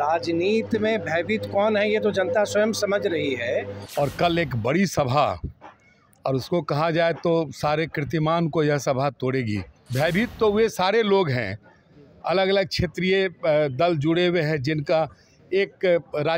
राजनीति में भयभीत कौन है ये तो जनता स्वयं समझ रही है। और कल एक बड़ी सभा, और उसको कहा जाए तो सारे कीर्तिमान को यह सभा तोड़ेगी। भयभीत तो वे सारे लोग हैं, अलग अलग क्षेत्रीय दल जुड़े हुए हैं, जिनका एक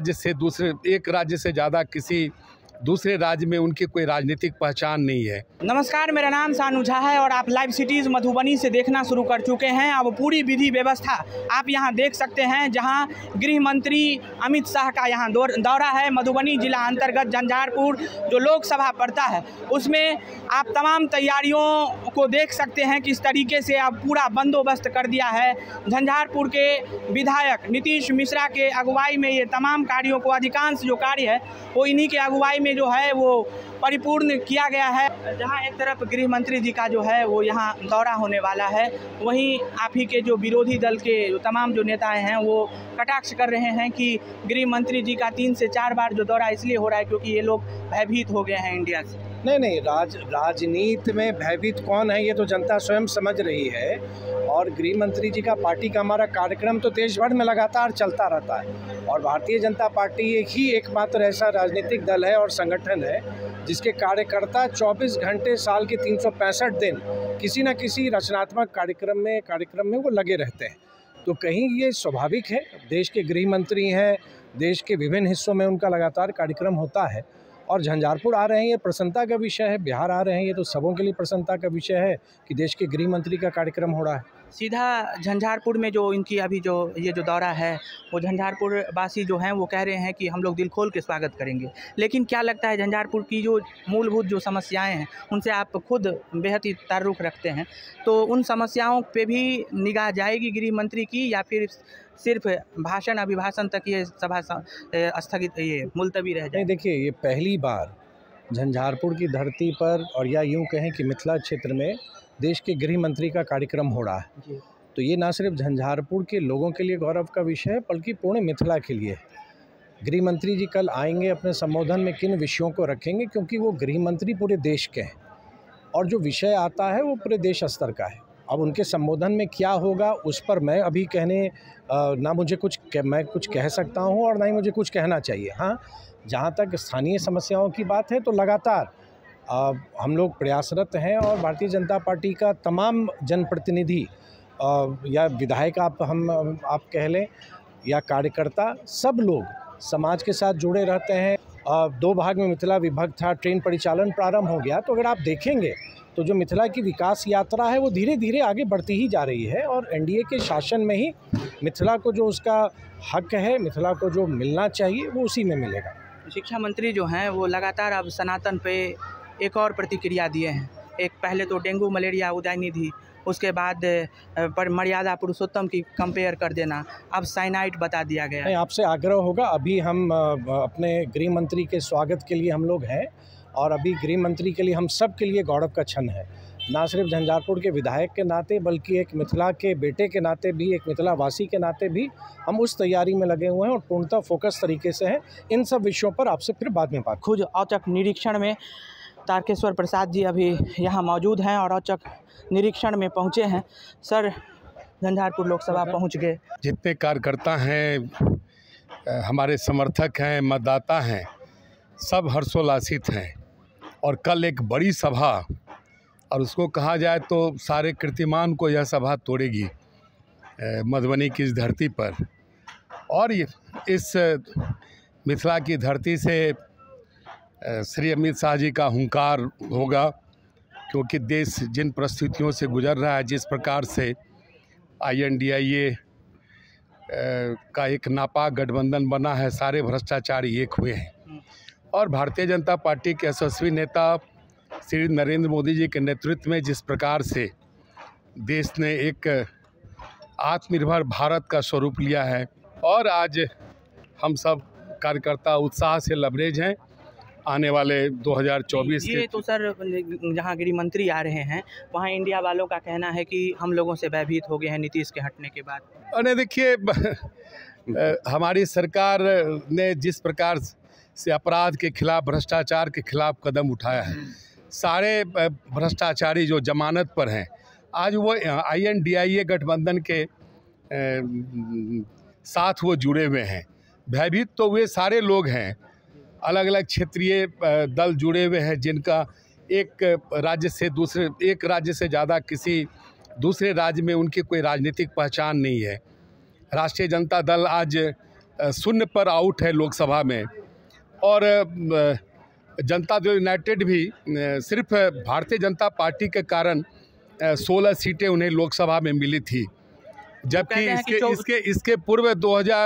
राज्य से ज़्यादा किसी दूसरे राज्य में उनकी कोई राजनीतिक पहचान नहीं है। नमस्कार, मेरा नाम सानू झा है और आप लाइव सिटीज़ मधुबनी से देखना शुरू कर चुके हैं। अब पूरी विधि व्यवस्था आप यहां देख सकते हैं, जहां गृह मंत्री अमित शाह का यहां दौरा है। मधुबनी जिला अंतर्गत झंझारपुर जो लोकसभा पड़ता है, उसमें आप तमाम तैयारियों को देख सकते हैं किस तरीके से अब पूरा बंदोबस्त कर दिया है। झंझारपुर के विधायक नीतीश मिश्रा के अगुवाई में ये तमाम कार्यों को, अधिकांश जो कार्य है वो इन्हीं के अगुवाई में जो है वो परिपूर्ण किया गया है। जहां एक तरफ गृह मंत्री जी का जो है वो यहां दौरा होने वाला है, वहीं आप ही के जो विरोधी दल के जो तमाम जो नेताएं हैं वो कटाक्ष कर रहे हैं कि गृह मंत्री जी का 3 से 4 बार जो दौरा इसलिए हो रहा है क्योंकि ये लोग भयभीत हो गए हैं इंडिया से। नहीं, राजनीति में भयभीत कौन है ये तो जनता स्वयं समझ रही है। और गृह मंत्री जी का, पार्टी का हमारा कार्यक्रम तो देश भर में लगातार चलता रहता है। और भारतीय जनता पार्टी एकमात्र ऐसा राजनीतिक दल है और संगठन है जिसके कार्यकर्ता 24 घंटे साल के 365 दिन किसी न किसी रचनात्मक कार्यक्रम में वो लगे रहते हैं। तो कहीं ये स्वाभाविक है, देश के गृह मंत्री हैं, देश के विभिन्न हिस्सों में उनका लगातार कार्यक्रम होता है। और झंझारपुर आ रहे हैं, ये प्रसन्नता का विषय है। बिहार आ रहे हैं, ये तो सबों के लिए प्रसन्नता का विषय है कि देश के गृह मंत्री का कार्यक्रम हो रहा है। सीधा झंझारपुर में जो इनकी अभी जो ये जो दौरा है, वो झंझारपुर वासी जो हैं वो कह रहे हैं कि हम लोग दिल खोल के स्वागत करेंगे। लेकिन क्या लगता है, झंझारपुर की जो मूलभूत जो समस्याएं हैं उनसे आप खुद बेहद ही ताल्लुक़ रखते हैं, तो उन समस्याओं पे भी निगाह जाएगी गृह मंत्री की, या फिर सिर्फ अभिभाषण तक ये सभा स्थगित, ये मुलतवी रह जाए? देखिए, ये पहली बार झंझारपुर की धरती पर, और या यूँ कहें कि मिथिला क्षेत्र में देश के गृह मंत्री का कार्यक्रम हो रहा है। तो ये ना सिर्फ झंझारपुर के लोगों के लिए गौरव का विषय है, बल्कि पूर्ण मिथिला के लिए। गृह मंत्री जी कल आएंगे, अपने संबोधन में किन विषयों को रखेंगे, क्योंकि वो गृह मंत्री पूरे देश के हैं और जो विषय आता है वो पूरे देश स्तर का है। अब उनके संबोधन में क्या होगा उस पर मैं अभी मैं कुछ कह सकता हूं और ना ही मुझे कुछ कहना चाहिए। हाँ, जहां तक स्थानीय समस्याओं की बात है तो लगातार हम लोग प्रयासरत हैं और भारतीय जनता पार्टी का तमाम जनप्रतिनिधि या विधायक आप कह लें या कार्यकर्ता, सब लोग समाज के साथ जुड़े रहते हैं। 2 भाग में मिथिला विभक्त था, ट्रेन परिचालन प्रारंभ हो गया। तो अगर आप देखेंगे तो जो मिथिला की विकास यात्रा है वो धीरे धीरे आगे बढ़ती ही जा रही है और एनडीए के शासन में ही मिथिला को जो उसका हक है, मिथिला को जो मिलना चाहिए वो उसी में मिलेगा। शिक्षा मंत्री जो हैं वो लगातार अब सनातन पे एक और प्रतिक्रिया दिए हैं। एक पहले तो डेंगू मलेरिया उदय निधि, उसके बाद पर मर्यादा पुरुषोत्तम की कंपेयर कर देना, अब साइनाइड बता दिया गया है। आपसे आग्रह होगा, अभी हम अपने गृह मंत्री के स्वागत के लिए हम लोग हैं और अभी गृह मंत्री के लिए हम सब के लिए गौरव का क्षण है। ना सिर्फ झंझारपुर के विधायक के नाते बल्कि एक मिथिला के बेटे के नाते भी, एक मिथिला वासी के नाते भी हम उस तैयारी में लगे हुए हैं और पूर्णतः फोकस तरीके से हैं। इन सब विषयों पर आपसे फिर बाद में बात। खुद औचक निरीक्षण में तारकेश्वर प्रसाद जी अभी यहाँ मौजूद हैं और औचक निरीक्षण में पहुँचे हैं। सर, झंझारपुर लोकसभा पहुँच गए। जितने कार्यकर्ता हैं, हमारे समर्थक हैं, मतदाता हैं, सब हर्षोल्लासित हैं। और कल एक बड़ी सभा, और उसको कहा जाए तो सारे कीर्तिमान को यह सभा तोड़ेगी मधुबनी की इस धरती पर। और इस मिथिला की धरती से श्री अमित शाह जी का हुंकार होगा, क्योंकि देश जिन परिस्थितियों से गुजर रहा है, जिस प्रकार से INDIA का एक नापाक गठबंधन बना है, सारे भ्रष्टाचारी एक हुए हैं। और भारतीय जनता पार्टी के यशस्वी नेता श्री नरेंद्र मोदी जी के नेतृत्व में जिस प्रकार से देश ने एक आत्मनिर्भर भारत का स्वरूप लिया है, और आज हम सब कार्यकर्ता उत्साह से लबरेज हैं आने वाले 2024 के। तो सर, जहां गृह मंत्री आ रहे हैं वहां इंडिया वालों का कहना है कि हम लोगों से भयभीत हो गए हैं नीतीश के हटने के बाद। अरे देखिए, हमारी सरकार ने जिस प्रकार से अपराध के खिलाफ, भ्रष्टाचार के खिलाफ कदम उठाया है, सारे भ्रष्टाचारी जो जमानत पर हैं, आज वो INDIA गठबंधन के साथ वो जुड़े हुए हैं। भयभीत तो वे सारे लोग हैं, अलग अलग क्षेत्रीय दल जुड़े हुए हैं, जिनका एक राज्य से ज़्यादा किसी दूसरे राज्य में उनकी कोई राजनीतिक पहचान नहीं है। राष्ट्रीय जनता दल आज शून्य पर आउट है लोकसभा में, और जनता दल यूनाइटेड भी सिर्फ भारतीय जनता पार्टी के कारण 16 सीटें उन्हें लोकसभा में मिली थी, जबकि इसके पूर्व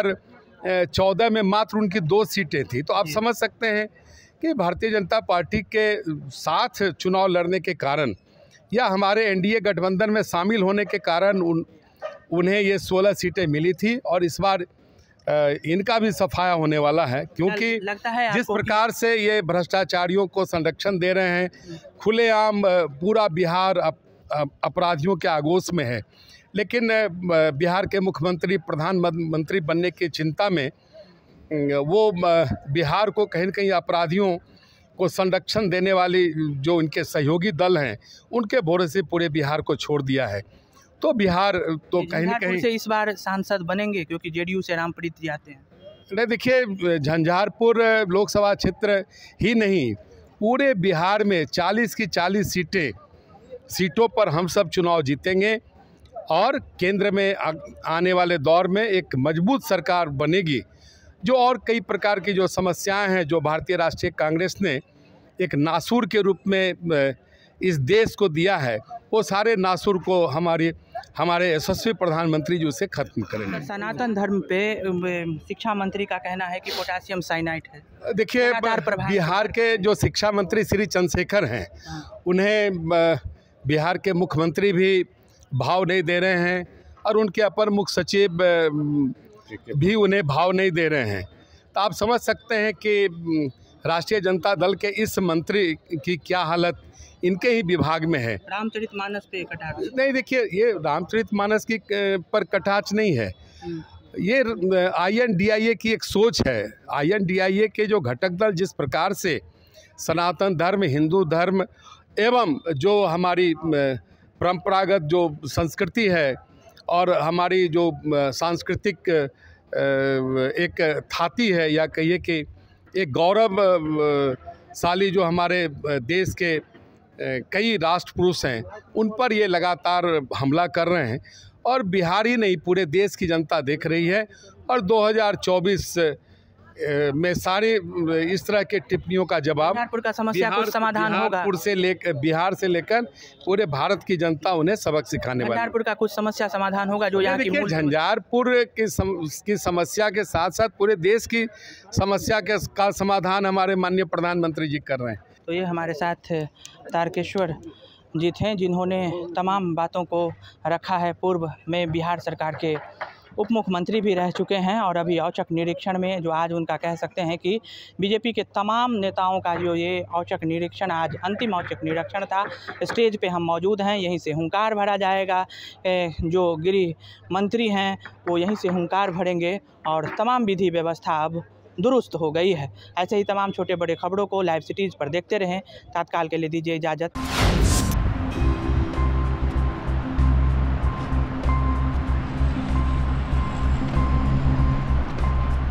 2014 में मात्र उनकी 2 सीटें थी। तो आप समझ सकते हैं कि भारतीय जनता पार्टी के साथ चुनाव लड़ने के कारण या हमारे एनडीए गठबंधन में शामिल होने के कारण उन्हें ये 16 सीटें मिली थी, और इस बार इनका भी सफाया होने वाला है, क्योंकि लगता है जिस प्रकार से ये भ्रष्टाचारियों को संरक्षण दे रहे हैं, खुलेआम पूरा बिहार अपराधियों के आगोश में है। लेकिन बिहार के मुख्यमंत्री प्रधानमंत्री बनने की चिंता में वो बिहार को कहीं न कहीं अपराधियों को संरक्षण देने वाली जो उनके सहयोगी दल हैं, उनके भरोसे से पूरे बिहार को छोड़ दिया है। तो बिहार तो कहीं न कहीं से इस बार सांसद बनेंगे, क्योंकि जेडीयू से रामप्रीत जी आते हैं। नहीं, देखिए, झंझारपुर लोकसभा क्षेत्र ही नहीं, पूरे बिहार में 40 की 40 सीटों पर हम सब चुनाव जीतेंगे, और केंद्र में आने वाले दौर में एक मजबूत सरकार बनेगी। जो और कई प्रकार की जो समस्याएं हैं, जो भारतीय राष्ट्रीय कांग्रेस ने एक नासूर के रूप में इस देश को दिया है, वो सारे नासूर को हमारे यशस्वी प्रधानमंत्री जी उसे खत्म करेंगे। सनातन धर्म पे शिक्षा मंत्री का कहना है कि पोटेशियम साइनाइड है। देखिए, बिहार के जो शिक्षा मंत्री श्री चंद्रशेखर हैं, उन्हें बिहार के मुख्यमंत्री भी भाव नहीं दे रहे हैं, और उनके अपर मुख्य सचिव भी उन्हें भाव नहीं दे रहे हैं। तो आप समझ सकते हैं कि राष्ट्रीय जनता दल के इस मंत्री की क्या हालत इनके ही विभाग में है। रामचरितमानस पे कटाक्ष नहीं, देखिए, ये रामचरितमानस की पर कटाक्ष नहीं है, ये INDIA की एक सोच है। INDIA के जो घटक दल जिस प्रकार से सनातन धर्म, हिंदू धर्म एवं जो हमारी परंपरागत जो संस्कृति है और हमारी जो सांस्कृतिक एक थाती है, या कहिए कि एक गौरवशाली जो हमारे देश के कई राष्ट्र पुरुष हैं, उन पर ये लगातार हमला कर रहे हैं, और बिहार ही नहीं पूरे देश की जनता देख रही है। और 2024 में सारे इस तरह के टिप्पणियों का जवाब झंझारपुर का समस्या कुछ समाधान होगा। बिहार से लेकर पूरे भारत की जनता उन्हें सबक सिखाने वाली है। झंझारपुर का कुछ समस्या समाधान होगा, जो यहाँ की मूल झंझारपुर की समस्या के साथ साथ पूरे देश की समस्या का समाधान हमारे माननीय प्रधानमंत्री जी कर रहे हैं। तो ये हमारे साथ तारकेश्वर जी थे, जिन्होंने तमाम बातों को रखा है। पूर्व में बिहार सरकार के उप मुख्यमंत्री भी रह चुके हैं, और अभी औचक निरीक्षण में जो आज उनका कह सकते हैं कि बीजेपी के तमाम नेताओं का जो ये औचक निरीक्षण, आज अंतिम औचक निरीक्षण था। स्टेज पे हम मौजूद हैं, यहीं से हुंकार भरा जाएगा। जो गृह मंत्री हैं वो यहीं से हुंकार भरेंगे, और तमाम विधि व्यवस्था अब दुरुस्त हो गई है। ऐसे ही तमाम छोटे बड़े खबरों को लाइव सिटीज़ पर देखते रहें। तत्काल के लिए दीजिए इजाज़त।